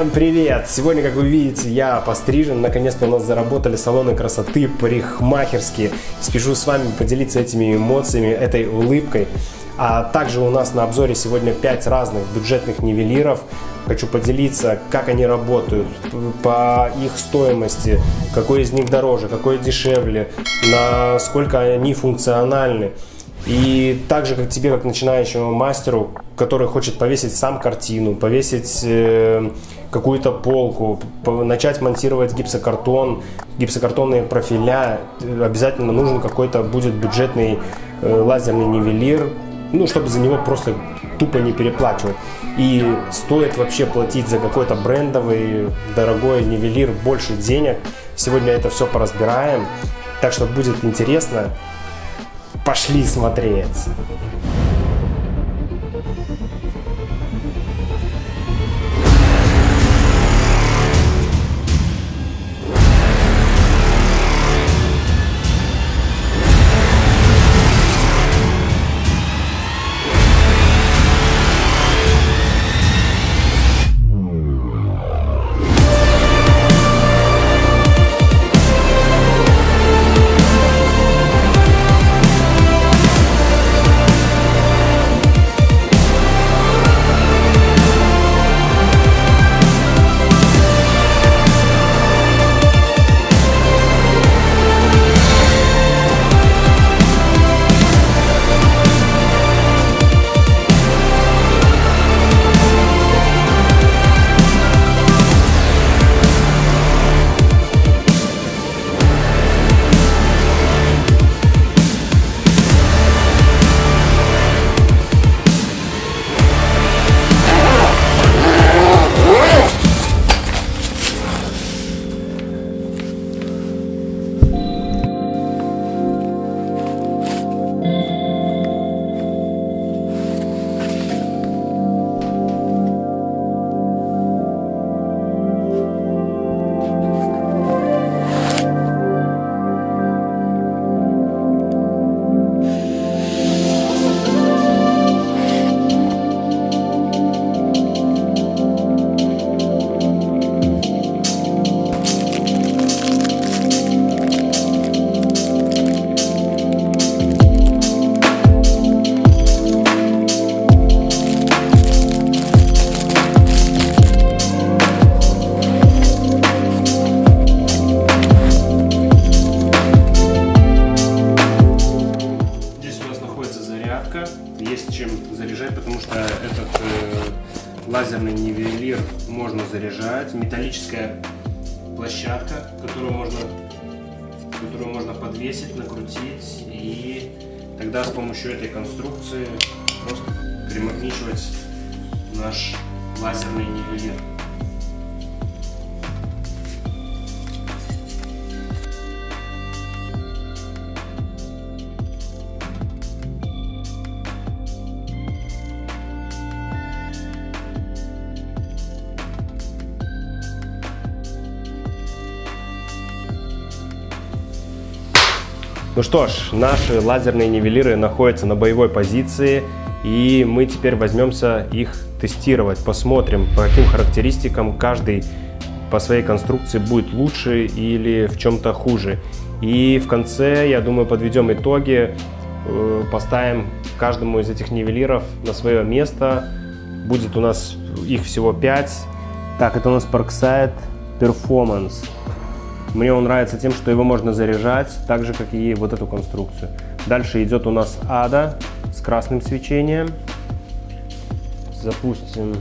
Всем привет! Сегодня, как вы видите, я пострижен. Наконец-то у нас заработали салоны красоты парикмахерские. Спешу с вами поделиться этими эмоциями, этой улыбкой. А также у нас на обзоре сегодня 5 разных бюджетных нивелиров. Хочу поделиться, как они работают, по их стоимости, какой из них дороже, какой дешевле, насколько они функциональны. И также как тебе, как начинающему мастеру, который хочет повесить сам картину, повесить какую-то полку, начать монтировать гипсокартон, гипсокартонные профиля, обязательно нужен какой-то будет бюджетный лазерный нивелир, ну, чтобы за него просто тупо не переплачивать. И стоит вообще платить за какой-то брендовый, дорогой нивелир больше денег. Сегодня это все поразбираем, так что будет интересно. Пошли смотреть! Есть чем заряжать, потому что этот лазерный нивелир можно заряжать. Металлическая площадка, которую можно подвесить, накрутить, и тогда с помощью этой конструкции просто примагничивать наш лазерный нивелир. Ну что ж, наши лазерные нивелиры находятся на боевой позиции, и мы теперь возьмемся их тестировать, посмотрим, по каким характеристикам каждый по своей конструкции будет лучше или в чем-то хуже. И в конце, я думаю, подведем итоги, поставим каждому из этих нивелиров на свое место. Будет у нас их всего 5. Так, это у нас Parkside Performance. Мне он нравится тем, что его можно заряжать, так же, как и вот эту конструкцию. Дальше идет у нас Ада с красным свечением. Запустим.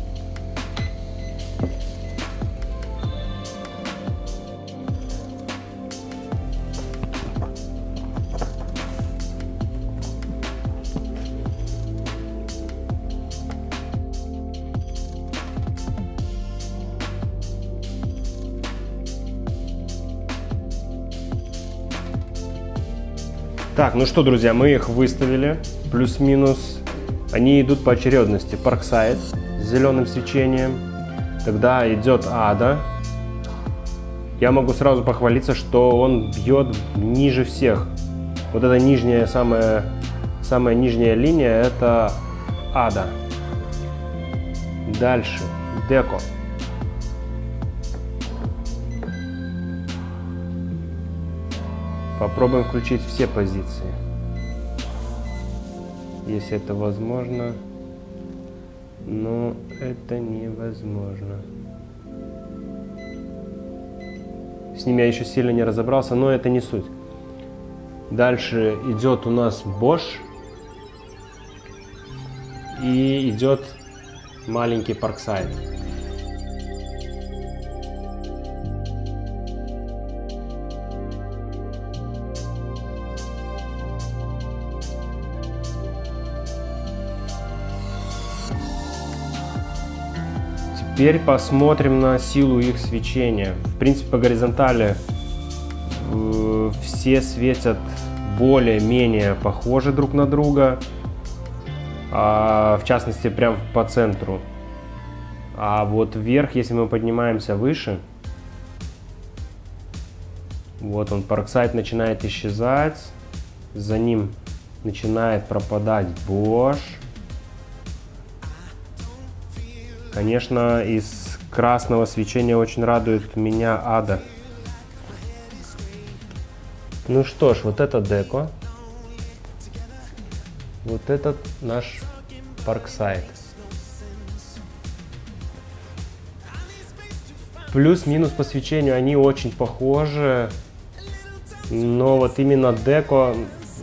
Так, ну что, друзья, мы их выставили, плюс-минус. Они идут по очередности. Parkside с зеленым свечением. Тогда идет Ада. Я могу сразу похвалиться, что он бьет ниже всех. Вот эта нижняя, самая нижняя линия, это Ада. Дальше Деко. Попробуем включить все позиции, если это возможно. Но это невозможно. С ними я еще сильно не разобрался, но это не суть. Дальше идет у нас Bosch. И идет маленький Parkside. Теперь посмотрим на силу их свечения. В принципе, по горизонтали все светят более-менее похожи друг на друга. В частности, прям по центру. А вот вверх, если мы поднимаемся выше, вот он, Parkside начинает исчезать. За ним начинает пропадать Bosch. Конечно, из красного свечения очень радует меня Ада. Ну что ж, вот это Деко. Вот этот наш Parkside. Плюс-минус по свечению они очень похожи. Но вот именно Деко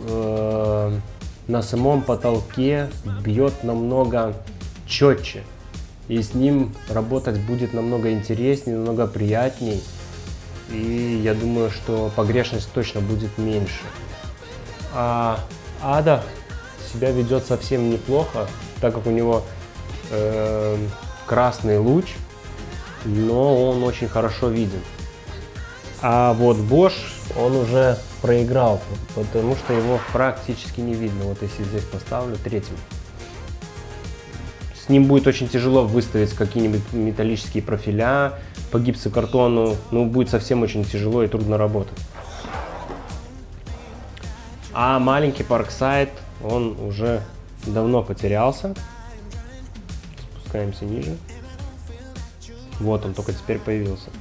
на самом потолке бьет намного четче. И с ним работать будет намного интереснее, намного приятней. И я думаю, что погрешность точно будет меньше. А Ада себя ведет совсем неплохо, так как у него красный луч, но он очень хорошо виден. А вот Bosch, он уже проиграл, потому что его практически не видно. Вот если здесь поставлю третьим. С ним будет очень тяжело выставить какие-нибудь металлические профиля по гипсокартону. Ну, будет совсем очень тяжело и трудно работать. А маленький Parkside, он уже давно потерялся. Спускаемся ниже. Вот он, только теперь появился.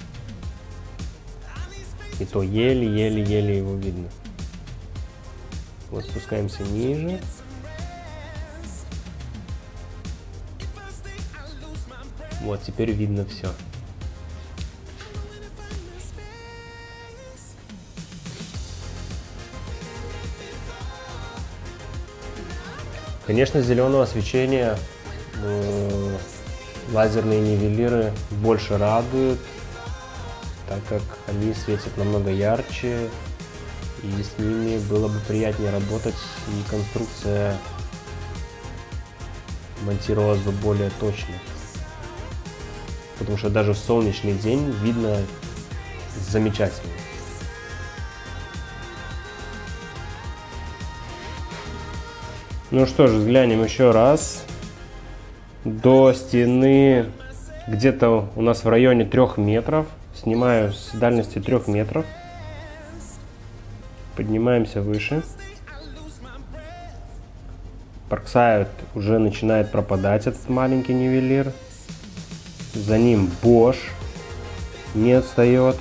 И то еле-еле-еле его видно. Вот спускаемся ниже. Вот, теперь видно все. Конечно, зеленого свечения лазерные нивелиры больше радуют, так как они светят намного ярче, и с ними было бы приятнее работать, и конструкция монтировалась бы более точно. Потому что даже в солнечный день видно замечательно. Ну что ж, взглянем еще раз. До стены где-то у нас в районе 3 метров. Снимаю с дальности 3 метров. Поднимаемся выше. Parkside уже начинает пропадать, этот маленький нивелир. За ним Bosch не отстает.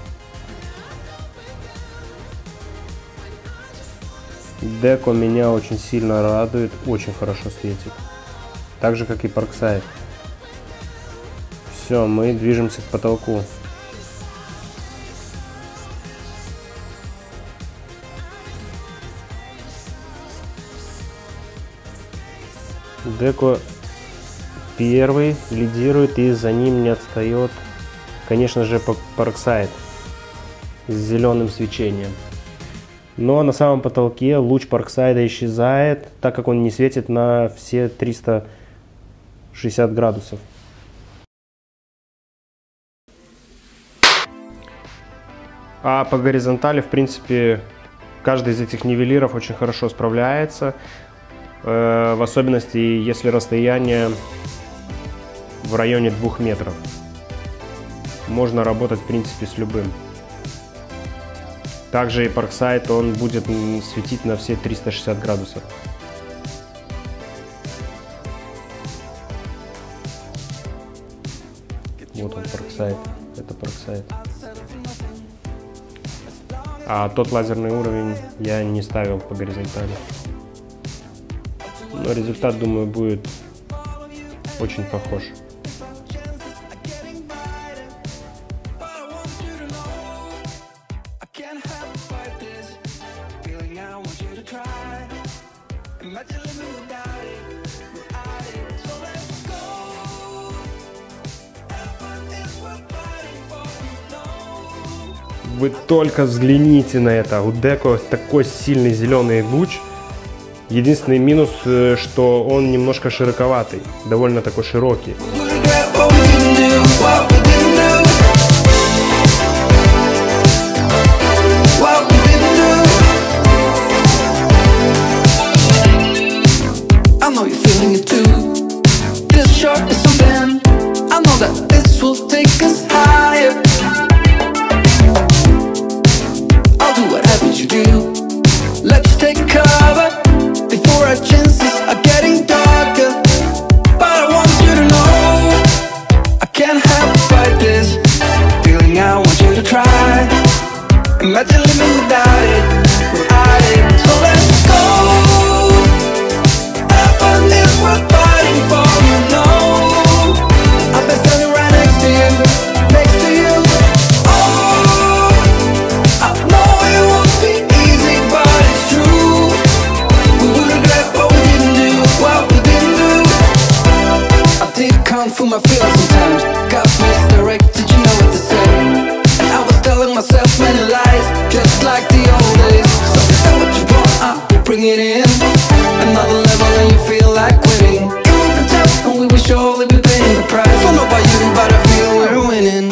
Деко меня очень сильно радует, очень хорошо светит. Так же, как и Parkside. Все, мы движемся к потолку. Деко первый лидирует, и за ним не отстает, конечно же, Parkside с зеленым свечением. Но на самом потолке луч Parkside исчезает, так как он не светит на все 360 градусов. А по горизонтали, в принципе, каждый из этих нивелиров очень хорошо справляется. В особенности, если расстояние в районе 2 метров. Можно работать, в принципе, с любым. Также и Parkside, он будет светить на все 360 градусов. Вот он, Parkside. Это Parkside. А тот лазерный уровень я не ставил по горизонтали. Но результат, думаю, будет очень похож. Вы только взгляните на это. У Деко такой сильный зеленый луч. Единственный минус, что он немножко широковатый, довольно такой широкий. Imagine living without it, without it. So let's go. Heaven is worth fighting for, you know. I'll be standing right next to you, next to you. Oh, I know it won't be easy, but it's true. We will regret what we didn't do, what we didn't do. I did come through my feelings sometimes. Got misdirected, you know what to say. I was telling myself many lies, just like the old days. So is that what you want? I'll bring it in. Another level and you feel like quitting. It will be tough and we will surely be paying the price. Don't know about you, but I feel we're winning.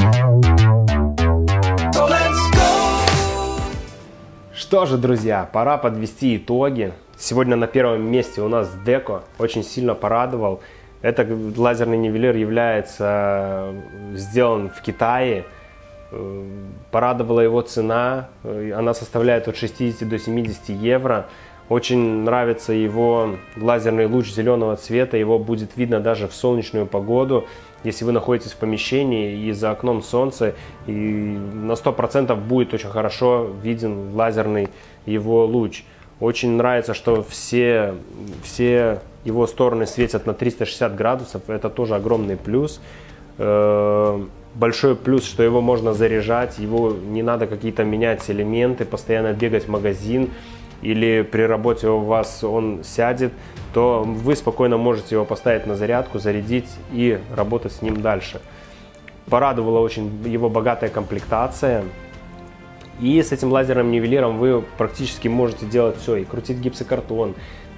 So let's go. Что же, друзья, пора подвести итоги. Сегодня на первом месте у нас Деко. Очень сильно порадовал. Этот лазерный нивелир является сделан в Китае. Порадовала его цена, она составляет от 60 до 70 евро. Очень нравится его лазерный луч зеленого цвета, его будет видно даже в солнечную погоду. Если вы находитесь в помещении и за окном солнце, и на 100% будет очень хорошо виден лазерный его луч. Очень нравится, что все его стороны светят на 360 градусов, это тоже огромный плюс. Большой плюс, что его можно заряжать, его не надо какие-то менять элементы, постоянно бегать в магазин, или при работе у вас он сядет, то вы спокойно можете его поставить на зарядку, зарядить и работать с ним дальше. Порадовала очень его богатая комплектация. И с этим лазерным нивелиром вы практически можете делать все, и крутить гипсокартон,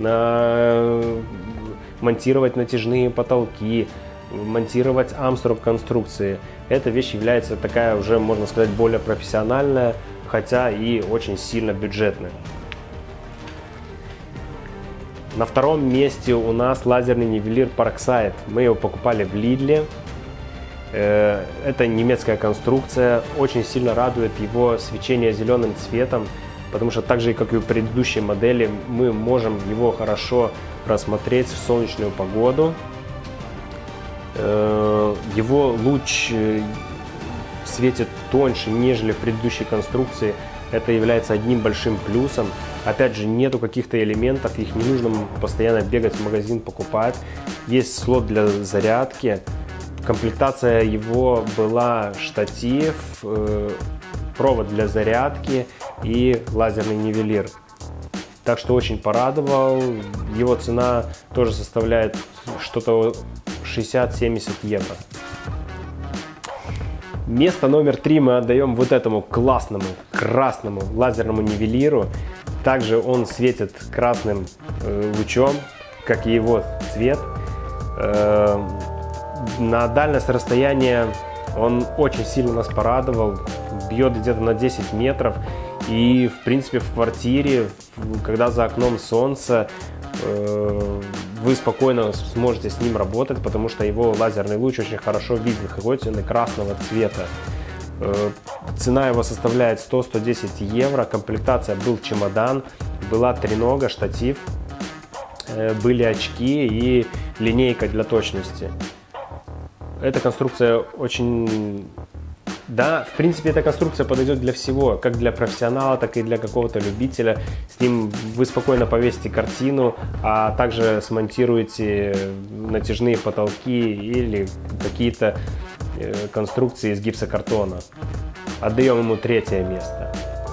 монтировать натяжные потолки, монтировать Армстронг конструкции. Эта вещь является такая уже, можно сказать, более профессиональная, хотя и очень сильно бюджетная. На втором месте у нас лазерный нивелир Parkside. Мы его покупали в Lidl. Это немецкая конструкция. Очень сильно радует его свечение зеленым цветом, потому что так же, как и у предыдущей модели, мы можем его хорошо рассмотреть в солнечную погоду. Его луч светит тоньше, нежели в предыдущей конструкции. Это является одним большим плюсом. Опять же, нету каких-то элементов, их не нужно постоянно бегать в магазин покупать. Есть слот для зарядки. Комплектация его была штатив, провод для зарядки и лазерный нивелир. Так что очень порадовал. Его цена тоже составляет что-то 60-70 евро. Место номер 3 мы отдаем вот этому классному красному лазерному нивелиру. Также он светит красным лучом, как и его цвет. На дальность расстояния он очень сильно нас порадовал. Бьет где-то на 10 метров. И в принципе в квартире, когда за окном солнце, вы спокойно сможете с ним работать, потому что его лазерный луч очень хорошо виден, хоть он и красного цвета. Цена его составляет 100-110 евро. Комплектация был чемодан, была тренога, штатив, были очки и линейка для точности. Эта конструкция очень Да, в принципе, эта конструкция подойдет для всего, как для профессионала, так и для какого-то любителя. С ним вы спокойно повесите картину, а также смонтируете натяжные потолки или какие-то конструкции из гипсокартона. Отдаем ему 3-е место.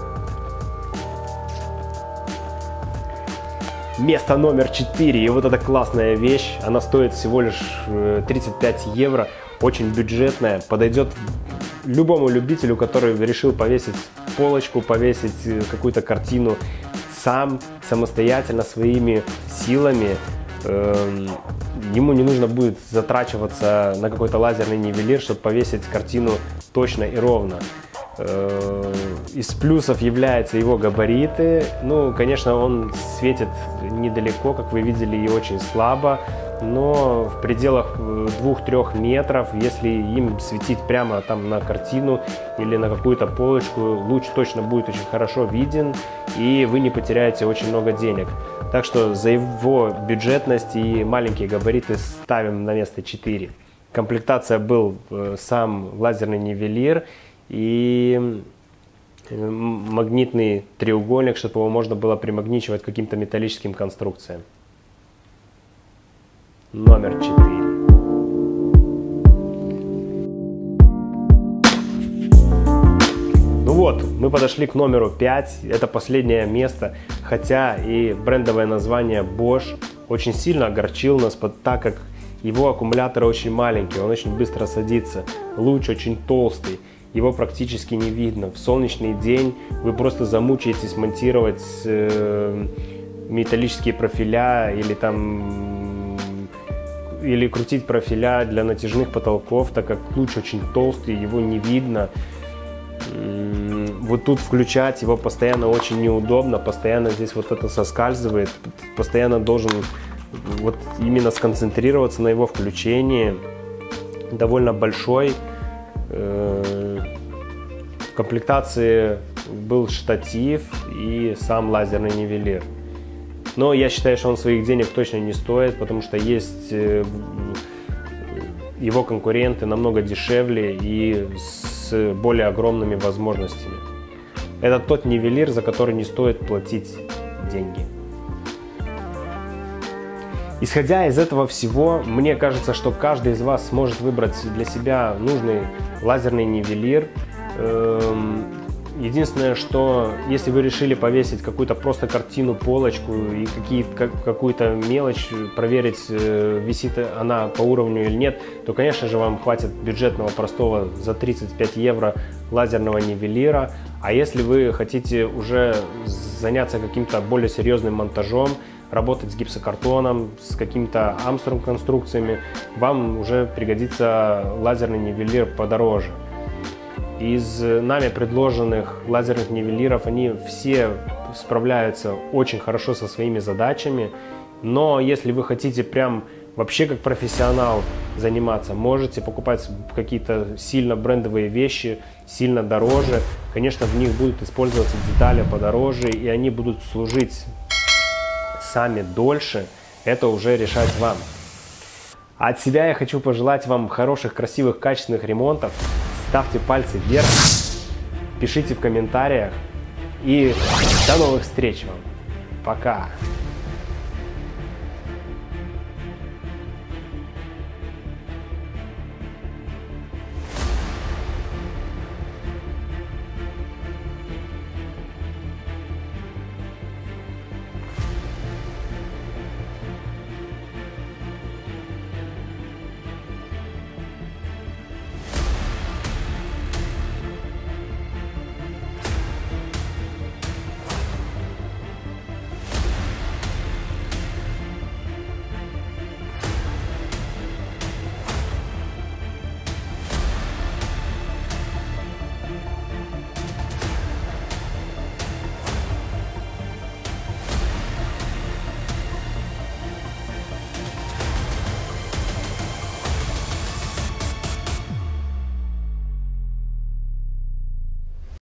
Место номер 4. И вот эта классная вещь. Она стоит всего лишь 35 евро. Очень бюджетная. Подойдет любому любителю, который решил повесить полочку, повесить какую-то картину самостоятельно, своими силами. Ему не нужно будет затрачиваться на какой-то лазерный нивелир, чтобы повесить картину точно и ровно. Из плюсов являются его габариты. Ну, конечно, он светит недалеко, как вы видели, и очень слабо. Но в пределах 2-3 метров, если им светить прямо там на картину или на какую-то полочку, луч точно будет очень хорошо виден, и вы не потеряете очень много денег. Так что за его бюджетность и маленькие габариты ставим на место 4. Комплектация был сам лазерный нивелир и магнитный треугольник, чтобы его можно было примагничивать к каким-то металлическим конструкциям. Номер 4. Ну вот, мы подошли к номеру 5. Это последнее место, хотя и брендовое название Bosch очень сильно огорчил нас, так как его аккумуляторы очень маленькие, он очень быстро садится, луч очень толстый, его практически не видно. В солнечный день вы просто замучаетесь монтировать металлические профиля или крутить профиля для натяжных потолков, так как луч очень толстый, его не видно. Вот тут включать его постоянно очень неудобно, постоянно здесь вот это соскальзывает, постоянно должен вот именно сконцентрироваться на его включении. Довольно большой. В комплектации был штатив и сам лазерный нивелир. Но я считаю, что он своих денег точно не стоит, потому что есть его конкуренты намного дешевле и с более огромными возможностями. Это тот нивелир, за который не стоит платить деньги. Исходя из этого всего, мне кажется, что каждый из вас сможет выбрать для себя нужный лазерный нивелир. Единственное, что если вы решили повесить какую-то просто картину, полочку и какую-то мелочь, проверить, висит она по уровню или нет, то, конечно же, вам хватит бюджетного простого за 35 евро лазерного нивелира. А если вы хотите уже заняться каким-то более серьезным монтажом, работать с гипсокартоном, с какими-то Армстронг конструкциями, вам уже пригодится лазерный нивелир подороже. Из нами предложенных лазерных нивелиров они все справляются очень хорошо со своими задачами, но если вы хотите прям вообще как профессионал заниматься, можете покупать какие-то сильно брендовые вещи, сильно дороже. Конечно, в них будут использоваться детали подороже, и они будут служить сами дольше. Это уже решать вам. А от себя я хочу пожелать вам хороших, красивых, качественных ремонтов. Ставьте пальцы вверх, пишите в комментариях и до новых встреч вам. Пока!